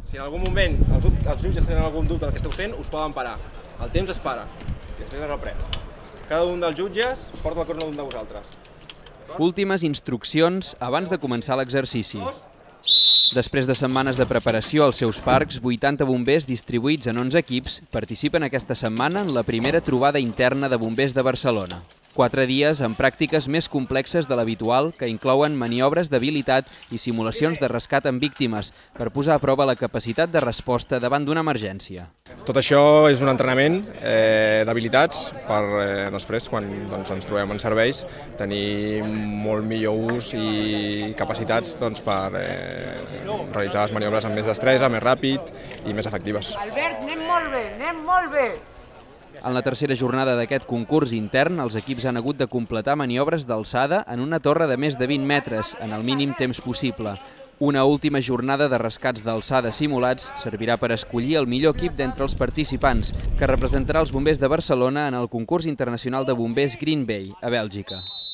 Si en algun moment els jutges tenen algun dubte del que esteu fent, us poden parar. El temps es para, i després es reprèn. Cada un dels jutges porta la corona d'un de vosaltres. Últimes instruccions abans de començar l'exercici. Després de setmanes de preparació als seus parcs, 80 bombers distribuïts en 11 equips participen aquesta setmana en la primera trobada interna de bombers de Barcelona. 4 dies amb pràctiques més complexes de l'habitual, que inclouen maniobres d'habilitat i simulacions de rescat amb víctimes per posar a prova la capacitat de resposta davant d'una emergència. Tot això és un entrenament d'habilitats per després, quan ens trobem en serveis, tenir molt millor ús i capacitats per realitzar les maniobres amb més destresa, més ràpid i més efectives. Albert, anem molt bé, anem molt bé! En la tercera jornada d'aquest concurs intern, els equips han hagut de completar maniobres d'alçada en una torre de més de 20 metres, en el mínim temps possible. Una última jornada de rescats d'alçada simulats servirà per escollir el millor equip d'entre els participants, que representarà els bombers de Barcelona en el concurs internacional de bombers Green Bay, a Bèlgica.